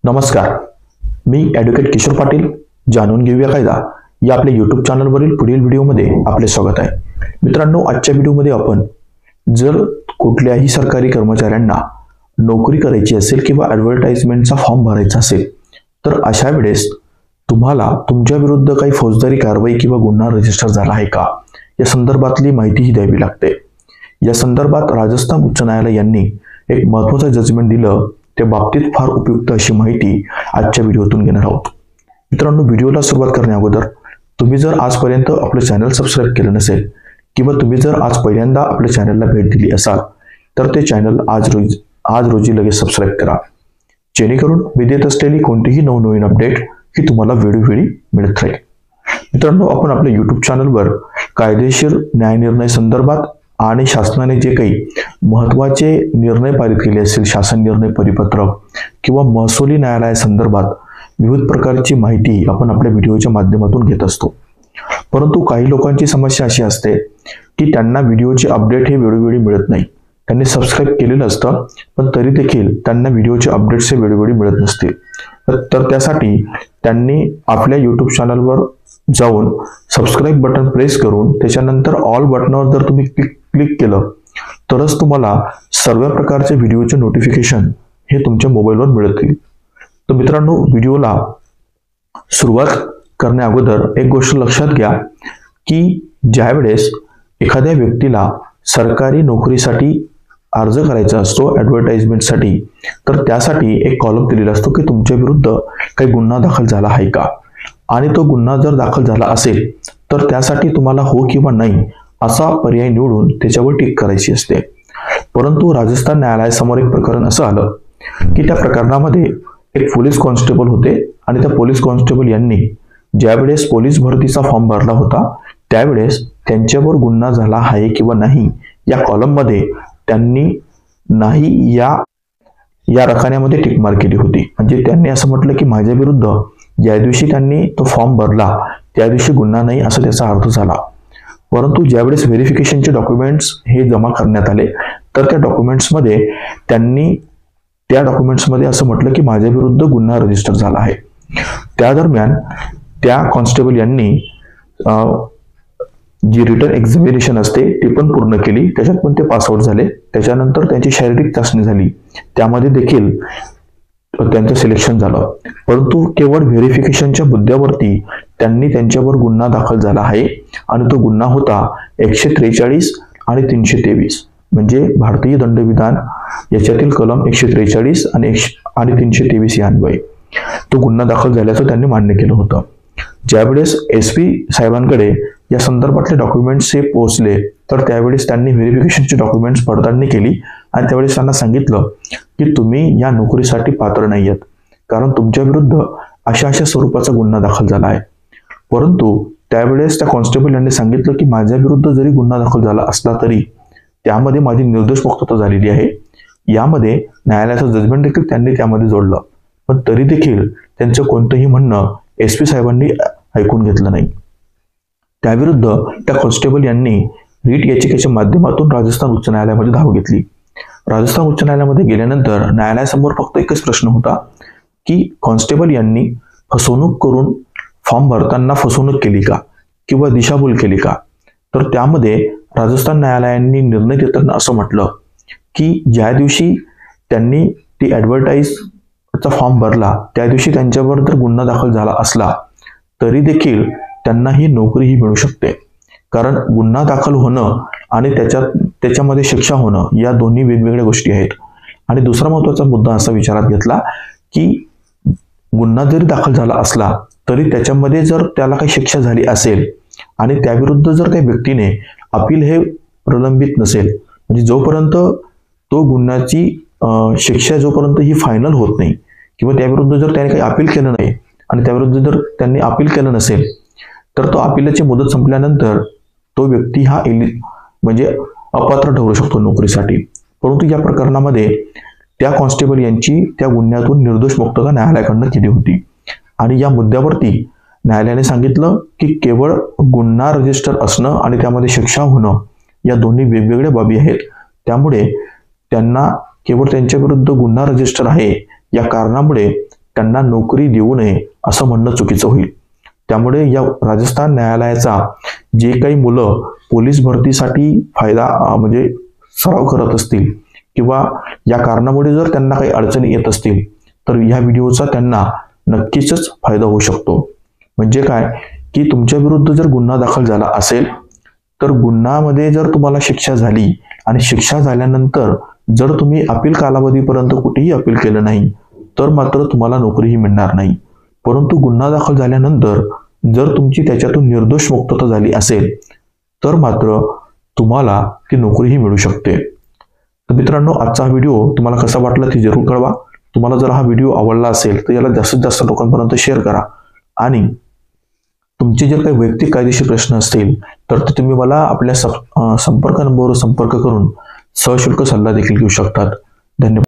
नमस्कार, मी ॲडव्होकेट किशोर पाटील. जाणून घेऊया कायदा या आपल्या यूट्यूब चॅनलवरील पुढील व्हिडिओमध्ये आपले स्वागत आहे. मित्रांनो, आजच्या व्हिडिओमध्ये आपण जर कुठल्याही सरकारी कर्मचाऱ्यांना नोकरी करायची असेल किंवा ॲडव्हर्टाइजमेंटचा फॉर्म भरायचा असेल तर अशा वेळेस तुम्हाला तुमच्या विरुद्ध काही फौजदारी कारवाई किंवा गुन्हा रजिस्टर झाला आहे का या संदर्भातली माहितीही द्यावी लागते. या संदर्भात राजस्थान उच्च न्यायालय यांनी एक महत्त्वाचं जजमेंट दिलं. त्या बाबतीत फार उपयुक्त अशी माहिती आजच्या व्हिडिओतून घेणार आहोत. मित्रांनो, व्हिडिओला सुरुवात करण्याअगोदर तुम्ही जर आजपर्यंत आपलं चॅनल सबस्क्राईब केलं नसेल किंवा तुम्ही जर आज पहिल्यांदा आपल्या चॅनलला भेट दिली असाल तर ते चॅनल आज रोजी लगेच सबस्क्राईब करा, जेणेकरून मी देत असलेली कोणतीही नवनवीन अपडेट ही तुम्हाला वेळोवेळी मिळत राहील. मित्रांनो, आपण आपल्या यूट्यूब चॅनलवर कायदेशीर न्यायनिर्णय संदर्भात आणि शासनाने जे काही महत्त्वाचे निर्णय पारित केले असतील, शासन निर्णय परिपत्रक किंवा महसुली न्यायालयासंदर्भात विविध प्रकारची माहिती आपण आपल्या व्हिडिओच्या माध्यमातून घेत असतो. परंतु काही लोकांची समस्या अशी असते की त्यांना व्हिडिओचे अपडेट हे वेळोवेळी मिळत नाही. त्यांनी सबस्क्राईब केलेलं असतं पण तरी देखील त्यांना व्हिडिओचे अपडेट्स हे वेळोवेळी मिळत नसतील. तर त्यासाठी त्यांनी आपल्या यूट्यूब चॅनलवर जाऊन सबस्क्राईब बटन प्रेस करून त्याच्यानंतर ऑल बटनावर जर तुम्ही क्लिक केलं तरच तुम्हाला सर्व प्रकारचे व्हिडिओचे नोटिफिकेशन हे तुमच्या मोबाईलवर मिळतील. तर मित्रांनो, व्हिडिओला सुरुवात करण्याअगोदर एक गोष्ट लक्षात घ्या की ज्यावेळेस एखाद्या व्यक्तीला सरकारी नोकरीसाठी अर्ज करायचा असतो ॲडव्हर्टाइजमेंटसाठी, तर त्यासाठी एक कॉलम दिलेला असतो की तुमच्या विरुद्ध काही गुन्हा दाखल झाला आहे का, आणि तो गुन्हा जर दाखल झाला असेल तर त्यासाठी तुम्हाला हो किंवा नाही असा पर्याय निवडून त्याच्यावर टिक करायची असते. परंतु राजस्थान न्यायालयासमोर एक प्रकरण असं आलं की त्या प्रकरणामध्ये एक पोलीस कॉन्स्टेबल होते आणि त्या पोलीस कॉन्स्टेबल यांनी ज्यावेळेस पोलीस भरतीचा फॉर्म भरला होता त्यावेळेस त्यांच्यावर गुन्हा झाला आहे किंवा नाही या कॉलममध्ये त्यांनी नाही या रकान्यामध्ये टिक मार्क केली होती. म्हणजे त्यांनी असं म्हटलं की माझ्या विरुद्ध ज्या दिवशी त्यांनी तो फॉर्म भरला त्या दिवशी गुन्हा नाही असा त्याचा अर्थ झाला. परंतु ज्यावेळेस व्हेरिफिकेशनचे डॉक्युमेंट्स हे जमा करण्यात आले तर त्या डॉक्युमेंट्समध्ये त्यांनी असं म्हटलं की माझ्या विरुद्ध गुन्हा रजिस्टर झाला आहे. त्या दरम्यान त्या कॉन्स्टेबल यांनी जी रिटर्न एक्झामिनेशन असते ती पण पूर्ण केली, त्याच्यात पण ते पासआउट झाले. त्याच्यानंतर त्यांची शारीरिक चाचणी झाली, त्यामध्ये देखील त्यांचं सिलेक्शन झालं. परंतु केवळ व्हेरिफिकेशनच्या मुद्द्यावरती त्यांनी त्यांच्यावर गुन्हा दाखल झाला आहे आणि तो गुन्हा होता 143 आणि 323 म्हणजे भारतीय दंडविधान याच्यातील कलम 143 आणि 323 या अन्वये तो गुन्हा दाखल झाल्याचं त्यांनी मान्य केलं होतं. ज्यावेळेस SP साहेबांकडे या संदर्भातले डॉक्युमेंट्स हे पोहोचले तर त्यावेळेस त्यांनी व्हेरिफिकेशनचे डॉक्युमेंट्स पडताळणी केली आणि त्यावेळेस त्यांना सांगितलं की तुम्ही या नोकरीसाठी पात्र नाही आहात, कारण तुमच्या विरुद्ध अशा स्वरूपाचा गुन्हा दाखल झाला आहे. परंतु त्यावेळेस त्या कॉन्स्टेबल यांनी सांगितलं की माझ्या विरुद्ध जरी गुन्हा दाखल झाला असला तरी त्यामध्ये माझी निर्दोष मुक्तता झालेली आहे. यामध्ये न्यायालयाचं जजमेंट देखील त्यांनी त्यामध्ये जोडलं, पण तरी देखील त्यांचं कोणतंही म्हणणं SP साहेबांनी ऐकून घेतलं नाही. त्याविरुद्ध त्या कॉन्स्टेबल यांनी रीट याचिकेच्या माध्यमातून राजस्थान उच्च न्यायालयामध्ये धाव घेतली. राजस्थान उच्च न्यायालयामध्ये गेल्यानंतर न्यायालयासमोर फक्त एकच प्रश्न होता की कॉन्स्टेबल यांनी फसवणूक करून फॉर्म भरताना फसवणूक केली का किंवा दिशाभूल केली का. तर त्यामध्ये राजस्थान न्यायालयाने निर्णय देताना असं म्हटलं की ज्या दिवशी त्यांनी ती ॲडव्हर्टाइजचा फॉर्म भरला त्या दिवशी त्यांच्यावर जर गुन्हा दाखल झाला असला तरी देखील त्यांना ही नोकरी ही मिळू शकते, कारण गुन्हा दाखल होणं आणि त्याच्यामध्ये शिक्षा होणं या दोन्ही वेगवेगळ्या गोष्टी आहेत. आणि दुसरा महत्त्वाचा मुद्दा असा विचारात घेतला की गुन्हा जरी दाखल झाला असला तरी त्याच्यामध्ये जर त्याला काही शिक्षा झाली असेल आणि त्याविरुद्ध जर काही व्यक्तीने अपील हे प्रलंबित नसेल, म्हणजे जोपर्यंत तो गुन्ह्याची शिक्षा जोपर्यंत ही फायनल होत नाही किंवा त्याविरुद्ध जर त्याने काही अपील केलं नाही आणि त्याविरुद्ध जर त्यांनी अपील केलं नसेल तर तो अपीलाची मुदत संपल्यानंतर तो व्यक्ती हा म्हणजे अपात्र ठरू शकतो नोकरीसाठी. परंतु या प्रकरणामध्ये त्या कॉन्स्टेबल यांची त्या गुन्ह्यातून निर्दोष मुक्तता न्यायालयाकडनं केली होती आणि या मुद्द्यावरती न्यायालयाने सांगितलं की केवळ गुन्हा रजिस्टर असणं आणि त्यामध्ये शिक्षा होणं या दोन्ही वेगवेगळ्या बाबी आहेत. त्यामुळे त्यांना केवळ त्यांच्या विरुद्ध गुन्हा रजिस्टर आहे या कारणामुळे त्यांना नोकरी देऊ नये असं म्हणणं चुकीचं होईल. त्यामुळे या राजस्थान न्यायालयाचा जे काही मुलं पोलीस भरतीसाठी म्हणजे सराव करत असतील किंवा या कारणामुळे जर त्यांना काही अडचणी येत असतील तर या व्हिडिओचा त्यांना नक्कीच फायदा होऊ शकतो. म्हणजे काय की तुमच्या विरुद्ध जर गुन्हा दाखल झाला असेल तर गुन्ह्यामध्ये जर तुम्हाला शिक्षा झाली आणि शिक्षा झाल्यानंतर जर तुम्ही अपील कालावधीपर्यंत कुठेही अपील केलं नाही तर मात्र तुम्हाला नोकरीही मिळणार नाही. परंतु गुन्हा दाखल झाल्यानंतर जर तुमची त्याच्यातून निर्दोष मुक्तता झाली असेल तर मात्र तुम्हाला ती नोकरीही मिळू शकते. तर मित्रांनो, आजचा हा व्हिडिओ तुम्हाला कसा वाटला ते जरूर कळवा. तुम्हाला जर हा व्हिडिओ आवडला असेल तर याला जास्तीत जास्त लोकांपर्यंत शेअर करा आणि तुमचे जर काही वैयक्तिक कायदेशीर प्रश्न असतील तर ते तुम्ही मला आपल्या संपर्क नंबरवर संपर्क करून सशुल्क सल्ला देखील घेऊ शकतात. धन्यवाद.